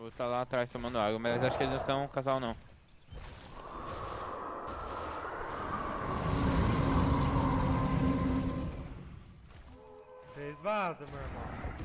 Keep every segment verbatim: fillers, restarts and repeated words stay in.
Vou estar lá atrás tomando água, mas acho que eles não são um casal não. Fez vaza, meu irmão.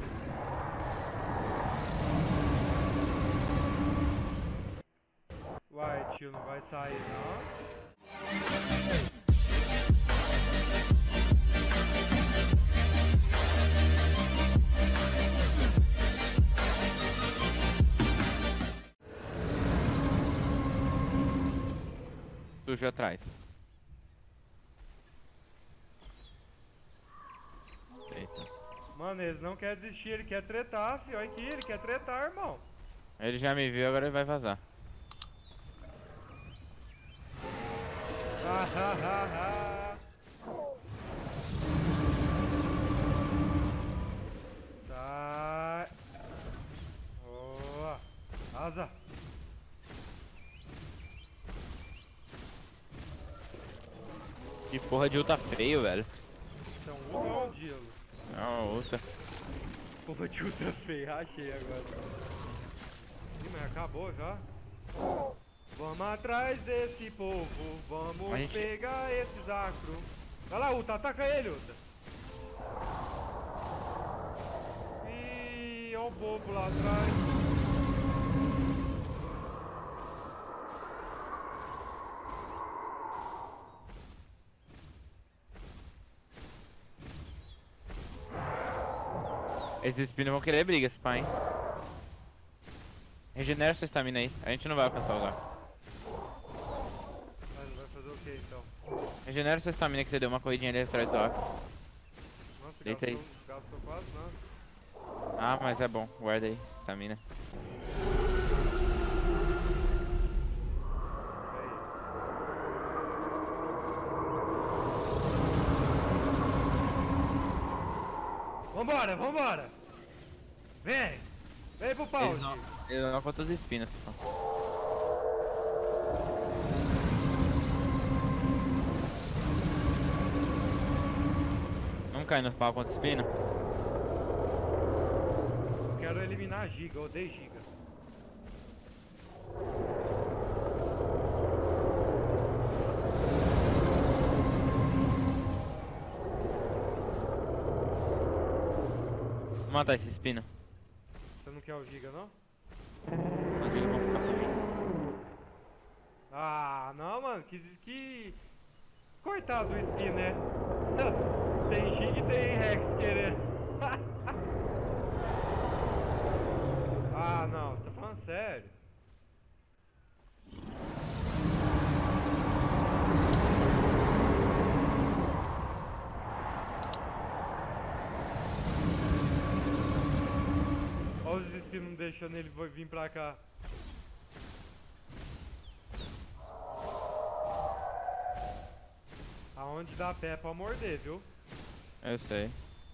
Uai, tio, não vai sair não? Sujo atrás. Eita. Mano, eles não querem desistir, ele quer tretar, filho. Olha aqui, ele quer tretar, irmão. Ele já me viu, agora ele vai vazar. Ah, ah, ah, ah. Sai. Boa. Asa. Que porra de ulta feio, velho. Então, ultra ou Dilo? Não, ultra. Porra de ultra feia, achei agora. Ih, mas acabou já? Vamos atrás desse povo, vamos gente... pegar esses acro. Vai lá, Uta, ataca ele, Uta. Ih, ó o bobo lá atrás. Esses spinos vão querer briga, esse pai, hein? Regenera sua estamina aí, a gente não vai alcançar o lugar. Mas vai fazer o que então? Regenera sua estamina que você deu uma corridinha ali atrás do arco. Nossa, Deita gastou, aí. gastou quase nada. Ah, mas é bom, guarda aí, estamina. Vambora, vambora! Vem! Vem pro pau! Eles não, eles não contam os espinos, pô. Vamos cair nos pau contra os espinos? Eu quero eliminar a Giga, eu odeio Giga. Vou matar esse espino. Você não quer o Giga, não? Os eles vão ficar fugindo. Ah, não, mano, que... que... Coitado do Spin, né? Tem Giga e tem Rex querendo. Ah, não, você tá falando sério? Olha os espinos não deixando ele vir pra cá. Aonde dá pé pra morder, viu? Eu sei.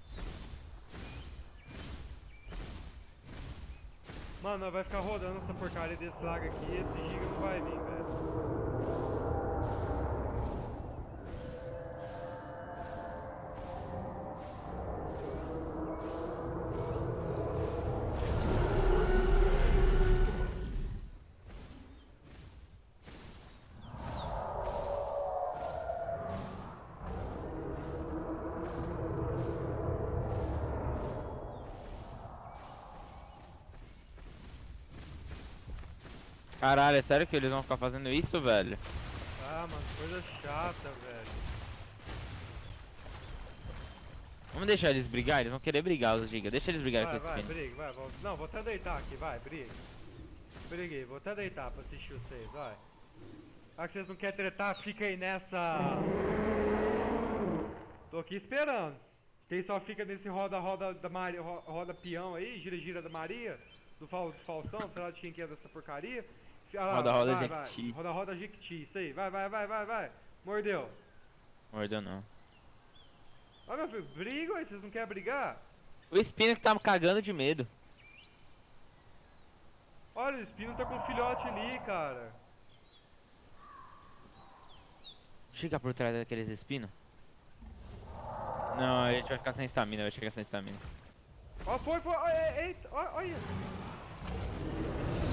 Mano, nós vai ficar rodando essa porcaria desse lago aqui e esse Giga não vai vir, velho. Caralho, é sério que eles vão ficar fazendo isso, velho? Ah, mano, coisa chata, velho. Vamos deixar eles brigar? Eles vão querer brigar, os giga. Deixa eles brigarem Vai, com vai, esse spin. briga, vai, vou... Não, vou até deitar aqui, vai, briga. Briguei, vou até deitar pra assistir vocês, vai. Ah, que vocês não querem tretar, fica aí nessa... Tô aqui esperando. Quem só fica nesse roda-roda da Maria, roda peão aí, gira-gira da Maria, do, Fal, do Faustão, sei lá de quem que é dessa porcaria. Ah, Roda-roda vai, Jequiti. vai. Roda-roda Jequiti, isso aí, vai, vai, vai, vai, vai. Mordeu. Mordeu não. Ó, meu filho, briga, ué, vocês não querem brigar? O Espino que tá cagando de medo. Olha, o Espino tá com um filhote ali, cara. Chega por trás daqueles espinos. Não, a gente vai ficar sem estamina, vai chegar sem estamina. Ó, foi, foi, ó, eita, ó, olha.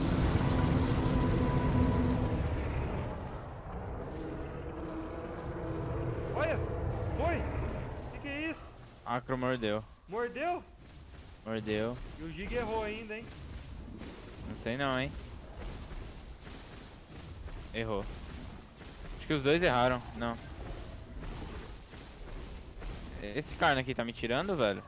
Macro mordeu. Mordeu? Mordeu. E o Giga errou ainda, hein? Não sei não, hein. Errou. Acho que os dois erraram. Não. Esse cara aqui tá me tirando, velho?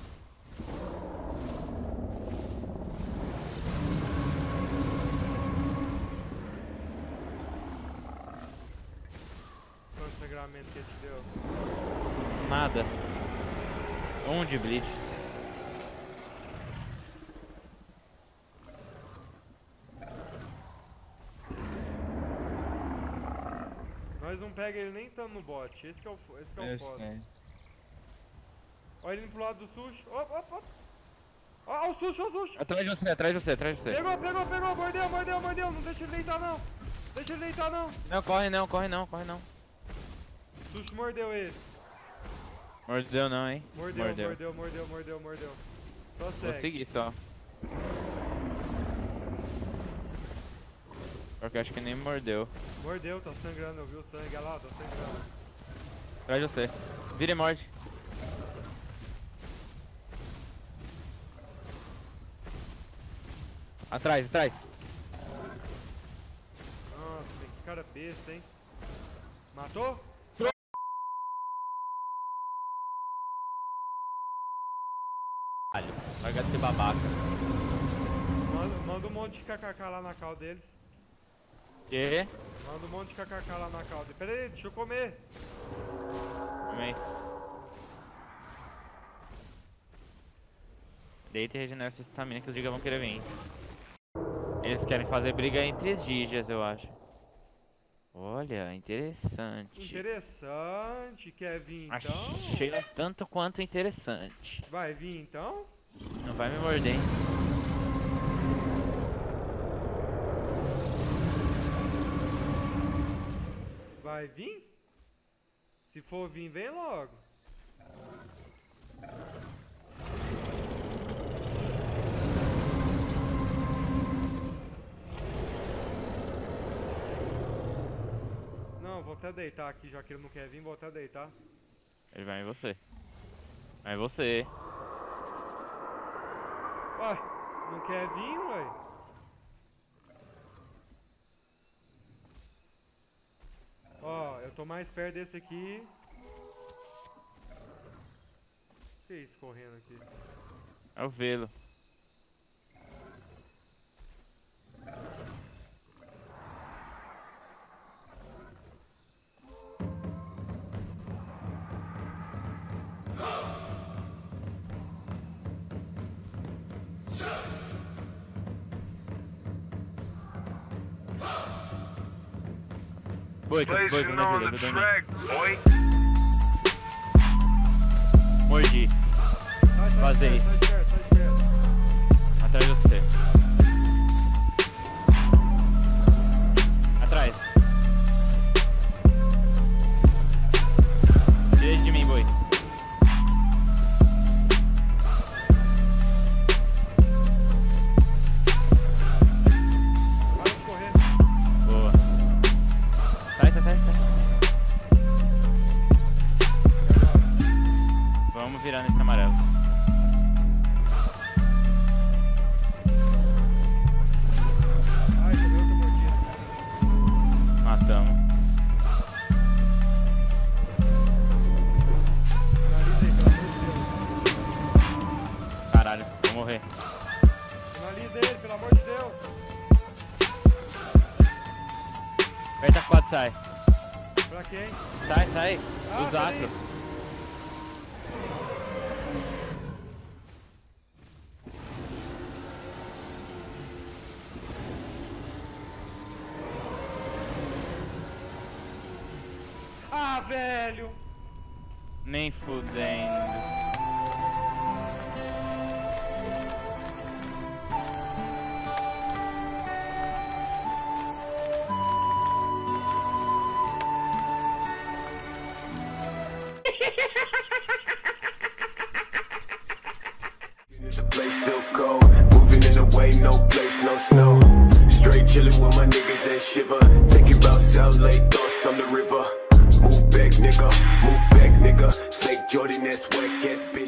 Quanto sangramento que ele te deu? Nada. Um de bleach. Nós não pega ele nem estando no bot. Esse que é o, esse que é o foda. sei. Olha ele pro lado do sushi. Opa, opa, opa. Ó, ó, o sushi, ó, o sushi. Atrás de você, atrás de você, atrás de você. Pegou, pegou, pegou. Mordeu, mordeu, mordeu. Não deixa ele deitar, não. Deixa ele deitar, não. Não, corre não, corre não, corre não. Sushi mordeu ele. Mordeu não, hein? Mordeu, mordeu, mordeu, mordeu, mordeu, mordeu. Só segue. Vou seguir só. Porque acho que nem mordeu. Mordeu, tá sangrando, eu vi o sangue. Olha lá, tá sangrando. Atrás de você. Vira e morde. Atrás, atrás. Nossa, que cara besta, hein? Matou? Larga de ser babaca. Manda, manda um monte de kkk lá na cal deles. Que? Manda um monte de kkk lá na cal deles. Pera aí, deixa eu comer. Amém. Deita e regenera sua estamina que os gigas vão querer vir. Eles querem fazer briga entre os gigas, eu acho. Olha, interessante. Interessante, quer vir então? Achei um tanto quanto interessante. Vai vir então? Não vai me morder, hein? Vai vir? Se for vir, vem logo. Não, vou até deitar aqui, já que ele não quer vir, vou até deitar. Ele vai em você. Vai em você. Ué, não quer vir, ué? Ó, eu tô mais perto desse aqui. O que é isso correndo aqui? É o velo. Boi, boi, boi, me ajuda, me ajuda. Mordi. Sai, sai, Vazei. sai de perto, sai de perto. Atrás de você. Atrás. Direito de mim, boi. Para de correr. Boa. Sai, sai, sai, sai. Vamos virar nesse amarelo. Ai, tomei outra mordida. Matamos. Finaliza aí, pelo amor de Deus. Caralho, vou morrer. Finaliza ele, pelo amor de Deus. Aperta quatro, sai. Pra quem? Sai, sai. Ah, Dos peraí. acro. Ah, velho. Nem fudendo. The place still cold, moving in a way, no place, no snow. Straight chillin' with my niggas that shiver. Thinking about South Lake, thoughts on the river. Move back, nigga, move back, nigga. Fake Jordan, that's whack ass bitch.